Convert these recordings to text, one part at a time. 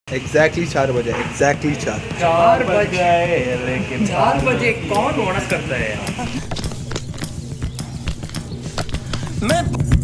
Exactly 4 बजे, exactly 4 बजे, लेकिन 4 बजे कौन ऑनर करता है? मैं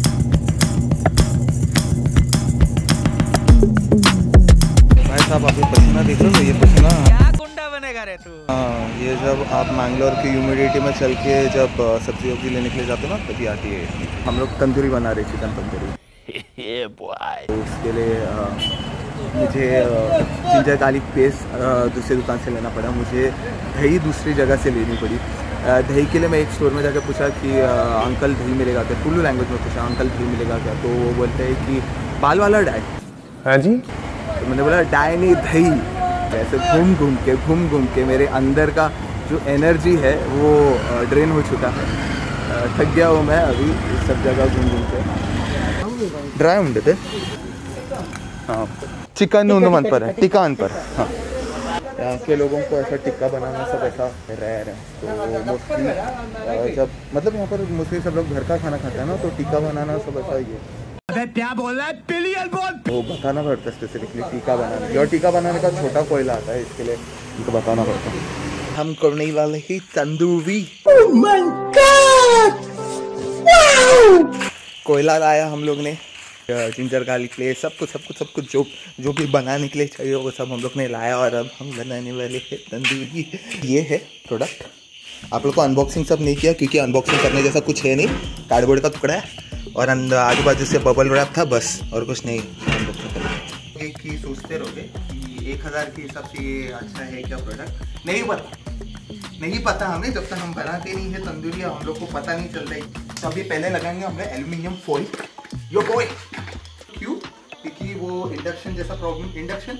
भाई साहब आप ये पसीना देख रहे हो, ये पसीना क्या गुंडा बनेगा रे तू? हाँ, ये जब आप मैंगलोर की ह्यूमिडिटी में चल के जब सब्जी वब्जी लेने के लिए जाते हो ना, तभी आती है। हम लोग तंदूरी बना रहे, चिकन तंदूरी। तो उसके लिए मुझे जिंजर गार्लिक पेस्ट दूसरी दुकान से लेना पड़ा। मुझे दही दूसरी जगह से लेनी पड़ी। दही के लिए मैं एक स्टोर में जाकर पूछा कि अंकल दही मिलेगा क्या, कुल्लू लैंग्वेज में पूछा, अंकल दही मिलेगा क्या? तो वो बोलते हैं कि पाल वाला डाई। हाँ जी। तो मैंने बोला डाई नहीं, दही। ऐसे घूम घूम के मेरे अंदर का जो एनर्जी है वो ड्रेन हो चुका है। थक गया हूँ मैं अभी इस सब जगह घूम के। ड्राई उंडे थे, हाँ। चिकन उन पर है, टिक्का अन पर। हाँ, यहाँ के लोगों को ऐसा टिक्का बनाना सब ऐसा रेयर है। तो मोस्टली जब मतलब यहाँ पर मोस्टली सब लोग घर का खाना खाते हैं ना, तो टिक्का बनाना सब ऐसा ही है। अबे क्या बोल रहा है? पिलियन बोल। वो बताना पड़ता है स्पेसिफिकली टिक्का बनाने की, और टिक्का बनाने का छोटा कोयला आता है, इसके लिए उनको बताना पड़ता है। हम करने वाले ही tandoori. Oh my God! Wow! कोयला लाया हम लोग ने, जिंजर गार्लिक पेस्ट, सब कुछ जो भी बनाने के लिए चाहिए वो सब हम लोग ने लाया। और अब हम बनाने वाले हैं तंदूरी। ये है प्रोडक्ट। आप लोग को अनबॉक्सिंग सब नहीं किया क्योंकि अनबॉक्सिंग करने जैसा कुछ है नहीं। कार्डबोर्ड का टुकड़ा है और अंदर आजू बाजू से बबल रैप था, बस और कुछ नहीं। अनबॉक्सिंग करने एक ही सोचते रहोगे कि 1000 के हिसाब से ये अच्छा है क्या प्रोडक्ट? नहीं पता हमें, जब तक हम बनाते नहीं है तंदूरी हम लोग को पता नहीं चलता है। तो अभी पहले लगाएंगे हमने एल्यूमिनियम फॉइल। यो बॉय, क्यों? क्योंकि वो इंडक्शन जैसा प्रॉब्लम,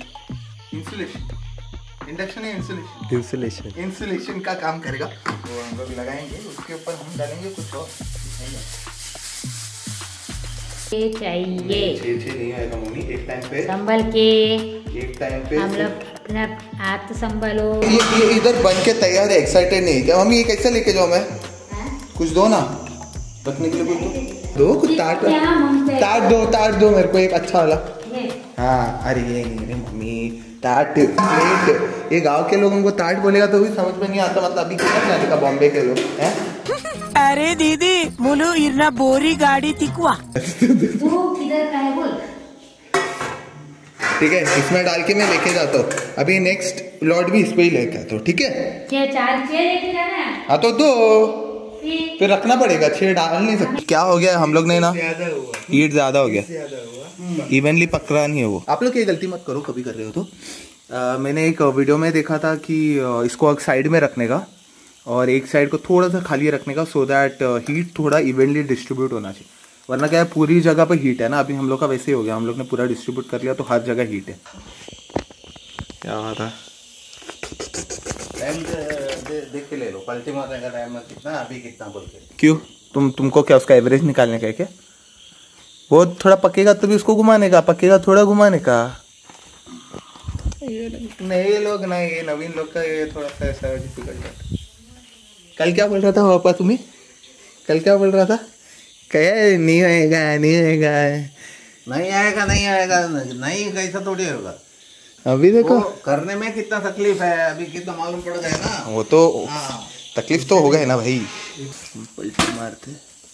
इंसुलेशन का काम करेगा। तो हम लोग लगाएंगे, उसके ऊपर हम डालेंगे कुछ और चाहिए। नहीं आएगा मम्मी, एक टाइम पे संभल के, एक टाइम पे हम लोग अपना हाथ संभालो। ये इधर बन के तैयार है, एक्साइटेड नहीं क्या मम्मी? ये कैसे लेके जाओ मैं? कुछ दो ना रखने के लिए, कुछ दो, कुछ ताट दो मेरे को एक अच्छा वाला। हाँ, अरे ये नहीं रे मम्मी, ताट प्लेट। ये गांव के लोगों को ताट बोलेगा तो भी समझ में नहीं आता, मतलब अभी कितना जाने का बॉम्बे के लोग हैं। अरे दीदी मुलू इरना बोरी गाड़ी तिकवा। किधर का है बोल? ठीक है, इसमें डाल के मैं लेके जाता हूँ। अभी नेक्स्ट लॉट भी इस पे ही लेके आता हूँ, ठीक है? क्या 4 चेयर लेके जाना है? हाँ तो दो, फिर रखना पड़ेगा, 6 डाल नहीं सकते। क्या हो गया हम लोग ने ना, हीट ज्यादा हो गया, इवनली पक रहा नहीं है वो। आप लोग ये गलती मत करो, कभी कर रहे हो तो। मैंने एक वीडियो में देखा था कि इसको एक साइड में रखने का और एक साइड को थोड़ा सा खाली रखने का, सो दैट हीट थोड़ा इवनली डिस्ट्रीब्यूट होना चाहिए। वरना क्या है, पूरी जगह पर हीट है ना। अभी हम लोग का वैसे ही हो गया, हम लोग ने पूरा डिस्ट्रीब्यूट कर लिया तो हर जगह हीट है। क्या बात है, देख के ले लो, पलटी मारने का टाइम कितना, अभी कितना बोल के। क्यों, तुमको क्या उसका एवरेज निकालने का है क्या? वो थोड़ा पकेगा तो भी उसको घुमाने का, पकेगा थोड़ा घुमाने का। नए लोग ना, ये नवीन लोग का ये थोड़ा सा ऐसा डिफिकल्ट है। कल क्या बोल रहा था पापा तुम्हें? कल क्या बोल रहा था? क्या नहीं आएगा नहीं कैसा थोड़ी होगा। अभी देखो करने में कितना तकलीफ है, अभी कितना मालूम पड़ गया ना। वो तो तकलीफ तो हो गया ना भाई। पलटी मारते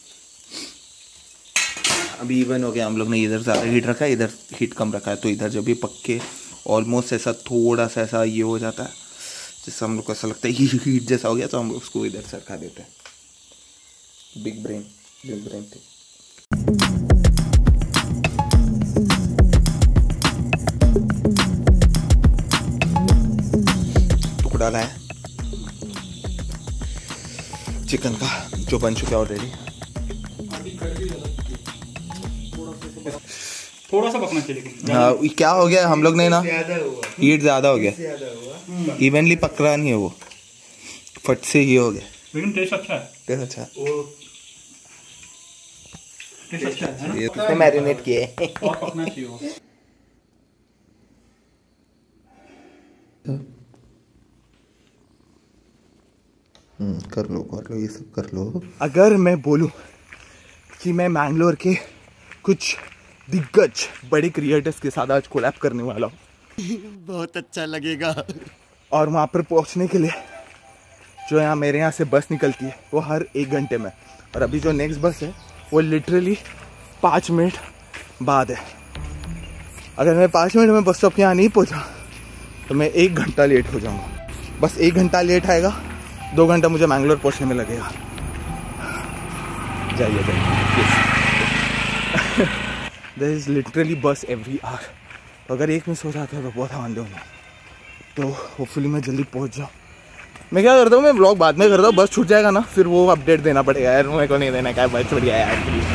अभी इवन हो गया। हम लोग ने इधर ज़्यादा हीट रखा है, इधर हीट कम रखा है, तो इधर जब भी पक्के ऑलमोस्ट ऐसा थोड़ा सा ऐसा ये हो जाता है, जिससे हम लोग को ऐसा लगता है हीट जैसा हो गया, तो हम उसको इधर से रखा देते हैं। बिग ब्रेन थी। डाला है चिकन का, जो बन चुका है ऑलरेडी। थोड़ा सा पकना चाहिए। हाँ, क्या हो गया हम लोग ने ना, हीट ज्यादा हो गया, इवनली पक रहा नहीं है वो, फट से ये हो गया। लेकिन टेस्ट अच्छा है, टेस्ट अच्छा है। ये कितने मैरिनेट किए और पकना चाहिए। कर लो ये सब कर लो। अगर मैं बोलूं कि मैं मैंगलोर के कुछ दिग्गज बड़े क्रिएटर्स के साथ आज कोलैब करने वाला हूँ, बहुत अच्छा लगेगा। और वहाँ पर पहुँचने के लिए जो यहाँ मेरे यहाँ से बस निकलती है वो हर 1 घंटे में, और अभी जो नेक्स्ट बस है वो लिटरली 5 मिनट बाद है। अगर मैं 5 मिनट में बस स्टॉप यहाँ नहीं पहुँचा तो मैं 1 घंटा लेट हो जाऊँगा। बस 1 घंटा लेट आएगा, 2 घंटा मुझे मैंगलोर पहुँचने में लगेगा। जाइए there is literally bus every hour. तो अगर एक मिस हो जाता है तो बहुत आनंद होगा। तो होपफुली मैं जल्दी पहुँच जाऊँ। मैं क्या करता हूँ, मैं व्लॉग बाद में करता हूँ, बस छूट जाएगा ना फिर वो अपडेट देना पड़ेगा यार, मेरे को नहीं देना क्या, बस छूट गया यार।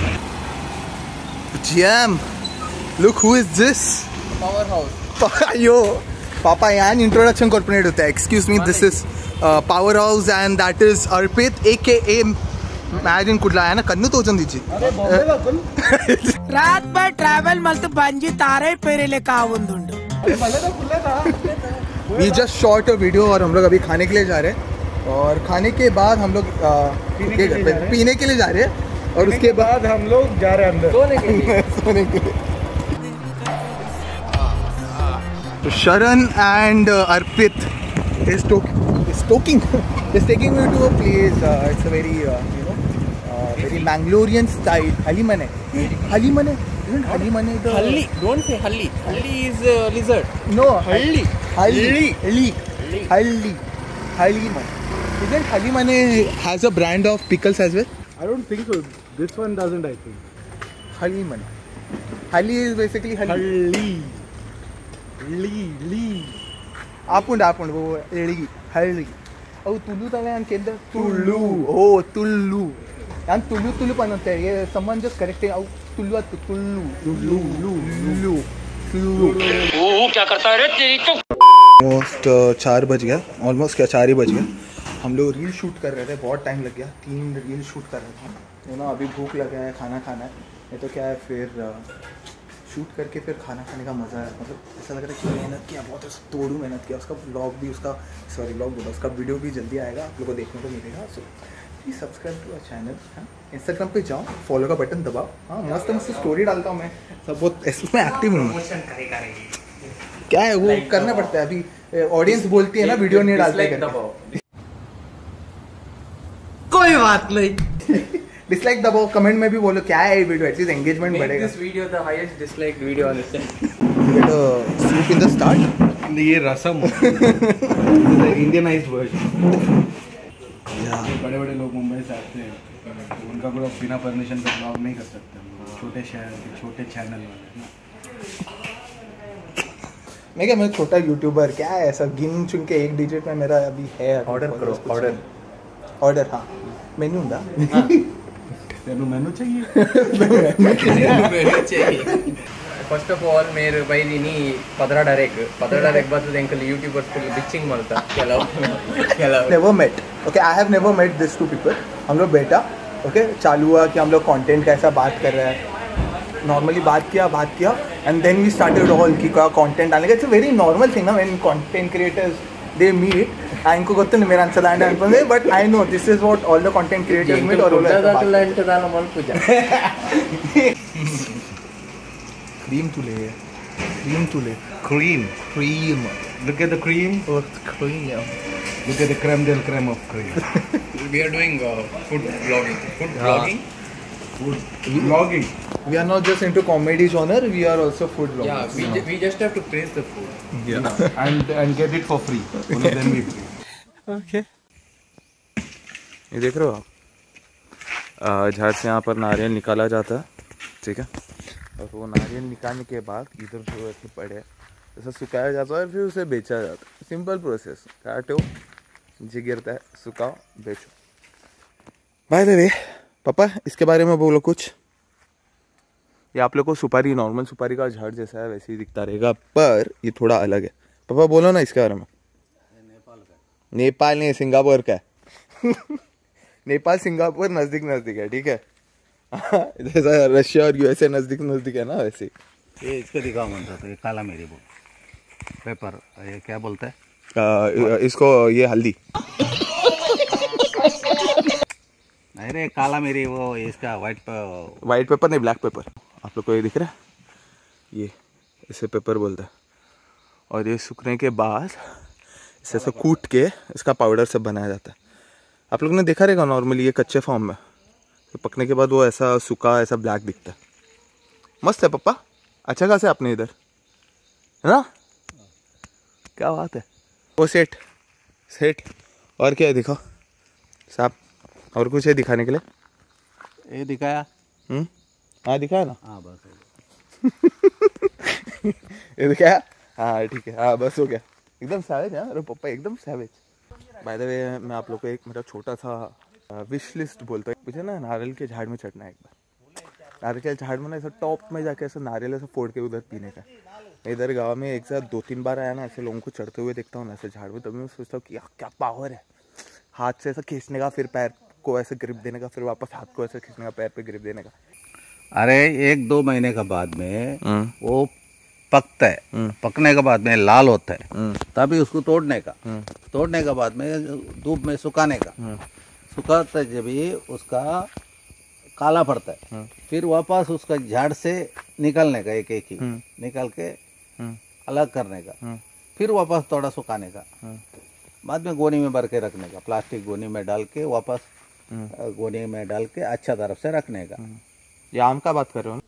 जैम look who is this powerhouse अयो पापा यहाँ इंट्रोडक्शन कॉर्पोरेट होता है। Excuse me, this is powerhouse and that is Arpit AKA मैजिन कुठला आहे ना कन्नू तोचन दीची रात भर ट्रैवल मल्त बंजी तारे पेरेले कावुंदुंडु। We just shot a video और हम लोग अभी खाने के लिए जा रहे हैं, और खाने के बाद हम लोग पीने के लिए जा रहे हैं, और उसके बाद हम लोग जा रहे हैं अंदर सोने के लिए। तो Sharan and Arpit is taking me to a place. It's a very very Mangalorean style. Halimane. Isn't Halimane the Halli, don't say Halli. Halli is lizard. No, Halli. Halimane. Isn't Halimane has a brand of pickles as well? I don't think so. This one doesn't, I think. Halimane. Halli is basically Halli. Apund वो हल्ली और तुलू तले यान केंद्र तुलू ओ तुलू यान तुलू पण होते हैं ये someone just correcting आउ तुलू ओ क्या करता है रे तेरी तो। ऑलमोस्ट 4 बज गया, ऑलमोस्ट क्या 4 ही बज गया। हम लोग रील शूट कर रहे थे, बहुत टाइम लग गया, 3 रील शूट कर रहे थे। यू नो अभी भूख लगा है, खाना खाना है, नहीं तो क्या है फिर शूट करके फिर खाना खाने का मज़ा है। मतलब ऐसा लग रहा है कि मेहनत किया बहुत, तोड़ू मेहनत किया। उसका व्लॉग भी उसका वीडियो भी जल्दी आएगा, आप लोगों को देखने को मिलेगा। So please subscribe to our channel. हाँ, इंस्टाग्राम पे जाओ, फॉलो का बटन दबाओ। हाँ, मस्त स्टोरी डालता हूँ मैं, सब बहुत इसमें एक्टिव हूँ। क्या है वो करना पड़ता है, अभी ऑडियंस बोलती है ना वीडियो नहीं डालते। कोई बात नहीं। डिसलाइक दबाओ, कमेंट में भी बोलो क्या है ये वीडियो, एटलीस्ट एंगेजमेंट बढ़ेगा। This video the highest disliked video on this channel. Soup in the start, ये रसम इंडियनाइज्ड वर्जन। बड़े बड़े लोग मुंबई से आते हैं, उनका पूरा बिना परमिशन का ब्लॉग नहीं कर सकते। छोटे शहर के छोटे चैनल वाले। मैं छोटा यूट्यूबर, क्या है ऐसा गिन चुन के 1 डिजिट में मेरा अभी है। ऑर्डर करो, ऑर्डर हाँ मेन्यू होगा। मेनू चाहिए। First of all, मेरे भाई दिनी 15 डायरेक्ट बात देंकल यूट्यूबर्स को बिचिंग मालता केला never met. Okay, I have never met this 2 people. हम लोग बेटा ओके चालू हुआ कि हम लोग कंटेंट कैसा बात कर रहे हैं, नॉर्मली बात किया and then we started all की कंटेंट डालने का। It's a very normal thing ना when content creators they meet. इनको ಗೊತ್ತು मेरा आंसर अनपंदे, but I know this is what all the content creators meet. और क्रीम टू ले Cream. Look at the cream. और cream Look at the creme del creme of cream. We are doing food vlogging. Food vlogging. we are not just into comedy genre, we are also food vloggers. Yeah, we just have to praise the food. Yeah. and get it for free. Only then we free. Okay, ये देख रहे हो आप, झाड़ से यहाँ पर नारियल निकाला जाता है, ठीक है। और वो नारियल निकालने के बाद इधर जो ऐसे पड़े ऐसा सुखाया जाता है और फिर उसे बेचा जाता है। सिंपल प्रोसेस, काटो, नीचे गिरता है, सुखाओ, बेचो। बाय द वे पापा, इसके बारे में बोलो कुछ। ये आप लोग को सुपारी, नॉर्मल सुपारी का झाड़ जैसा है वैसे ही दिखता रहेगा, पर ये थोड़ा अलग है। पापा बोलो ना इसके बारे में। नेपाल नहीं, सिंगापुर का है। नेपाल सिंगापुर नजदीक है, ठीक है। जैसा रशिया और यूएसए नजदीक है ना, वैसे। ये इसको दिखाओ मन था, ये काला मेरी वो पेपर, ये क्या बोलता है इसको, ये हल्दी। नहीं रे, काला मेरी वो इसका वाइट पेपर नहीं, ब्लैक पेपर। आप लोग को ये दिख रहा है, ये इसे पेपर बोलता है। और ये सूखने के बाद इसे ऐसे कूट के इसका पाउडर सब बनाया जाता है। आप लोगों ने देखा रहेगा नॉर्मली ये कच्चे फॉर्म में, तो पकने के बाद वो ऐसा सूखा ऐसा ब्लैक दिखता है। मस्त है पप्पा, अच्छा खासा आपने इधर, है ना? क्या बात है। वो सेठ और क्या है दिखाओ साहब, और कुछ है दिखाने के लिए? ये दिखाया? हाँ दिखाया ना। हाँ बस ये दिखाया? हाँ ठीक है, हाँ बस हो गया। एकदम सैवेज है अरे पप्पा, एकदम सैवेज। बाय द वे मैं आप लोग को एक मेरा छोटा सा विश लिस्ट बोलता हूँ। मुझे ना नारियल के झाड़ में चढ़ना है एक बार। नारियल के झाड़ में ना ऐसा टॉप में जाके ऐसा नारियल ऐसा फोड़ के उधर पीने का। इधर गाँव में एक साथ 2-3 बार आया ना, ऐसे लोगों को चढ़ते हुए देखता हूँ ना ऐसे झाड़ में, तभी मैं सोचता हूँ कि क्या पावर है। हाथ से ऐसा खींचने का, फिर पैर को ऐसे ग्रिप देने का, फिर वापस हाथ को ऐसे खींचने का, पैर पे ग्रिप देने का। अरे 1-2 महीने के बाद में वो पकता है, पकने के बाद में लाल होता है, तभी उसको तोड़ने के बाद में धूप में सुखाने का, सुखाते जब ही उसका काला पड़ता है, फिर वापस उसका झाड़ से निकालने का, एक ही निकाल के अलग करने का, फिर वापस थोड़ा सुखाने का, बाद में गोनी में भर के रखने का, प्लास्टिक गोनी में डाल के वापस गोनी में डाल के अच्छा तरफ से रखने का। ये आम का बात कर रहे हो ना?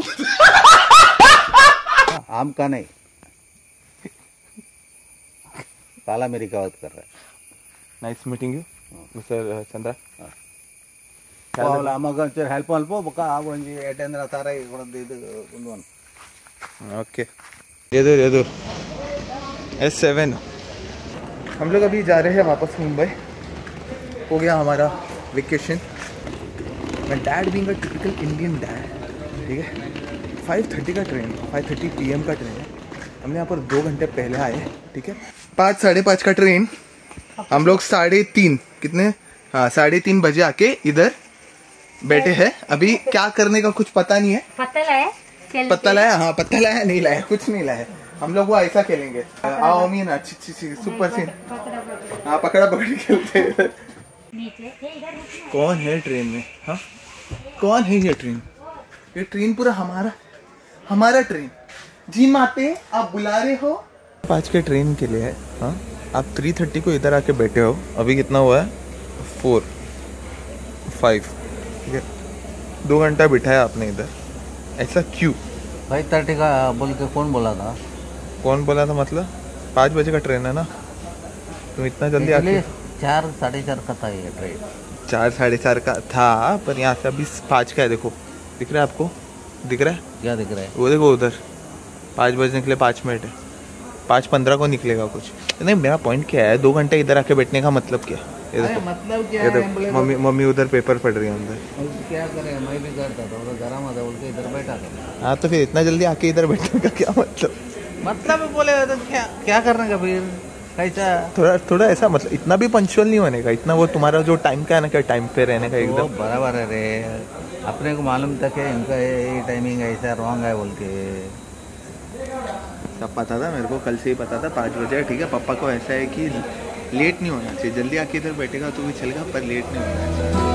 आम का नहीं, काला मिरी का बात कर रहा है। Nice meeting you mister Chandra. Help okay दे दो S7। हम लोग अभी जा रहे हैं वापस मुंबई। हो गया हमारा वेकेशन। मैं dad being a typical Indian dad, ठीक है। 5:30 का ट्रेन, 5:30 PM का ट्रेन है। हमने यहाँ पर 2 घंटे पहले आए, ठीक है। 5-5:30 का ट्रेन, हम लोग 3:30 कितने, हाँ 3:30 बजे आके इधर बैठे हैं। अभी क्या करने का कुछ पता नहीं है। पत्ता लाया, हाँ पत्ता लाया, नहीं लाया, कुछ नहीं लाया। हम लोग वो ऐसा खेलेंगे, आओ मीना सुपर सीन, हाँ पकड़ा पकड़ी खेलते हैं। कौन है ट्रेन में? हाँ कौन है ये ट्रेन? ये ट्रेन पूरा हमारा ट्रेन। जी माते आप बुला रहे हो? 5 के ट्रेन के लिए है। हाँ आप 3:30 को इधर आके बैठे हो। अभी कितना हुआ है? 4-5, ठीक है। 2 घंटा बिठाया आपने इधर, ऐसा क्यों? 5:30 का बोल के कौन बोला था? कौन बोला था मतलब? 5 बजे का ट्रेन है ना, तुम इतना जल्दी आके 4-4:30 का था ये ट्रेन। 4-4:30 का था, पर यहाँ से अभी 5 का है। देखो दिख रहा है आपको? दिख रहा है? क्या दिख रहा है? वो देखो उधर 5 बजे निकले, 5 मिनट है, 5:15 को निकलेगा कुछ। नहीं मेरा पॉइंट क्या है, 2 घंटे इधर आके बैठने का मतलब क्या? ये देखो मतलब क्या है, मम्मी उधर पेपर पढ़ रही है अंदर। क्या करे, मैं भी करता था, उधर गरम था बोल के इधर बैठा था। हाँ तो फिर इतना जल्दी आके इधर बैठने का क्या मतलब? मतलब बोले तो क्या करने का फिर कैसा? थोड़ा ऐसा मतलब इतना भी पंक्चुअल नहीं होने का, इतना वो तुम्हारा जो टाइम का है ना, क्या टाइम पे रहने का एकदम बराबर है रे। अपने को मालूम था कि इनका ये टाइमिंग ऐसा रॉन्ग है बोल के। सब पता था मेरे को, कल से ही पता था 5 बजे, ठीक है। पापा को ऐसा है कि लेट नहीं होना चाहिए, जल्दी आके इधर बैठेगा तो भी चलेगा पर लेट नहीं होना चाहिए।